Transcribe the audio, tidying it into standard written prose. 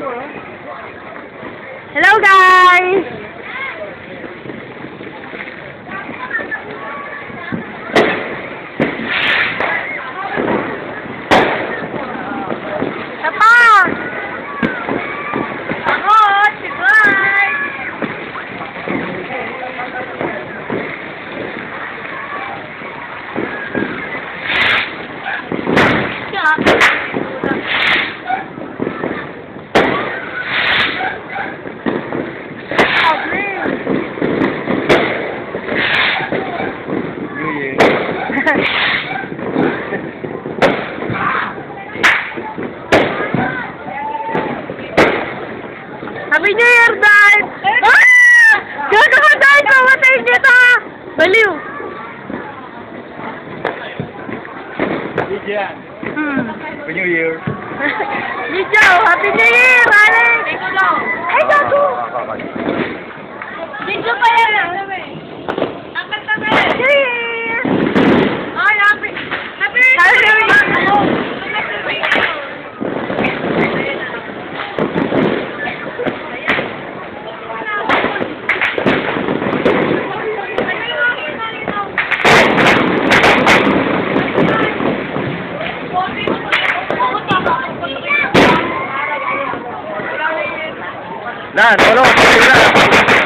Hello guys! Tapa! Ako, si Clyde! Happy New Year, Dad! Ah! Gago ka, Dad! Mamatay kita! Baliw! Lijan, Happy New Year. Lijo! Happy New Year, Alex! Ay, gago! Lijo pa yan! New Year! Ay, happy Happy New Year! Dan, tolong,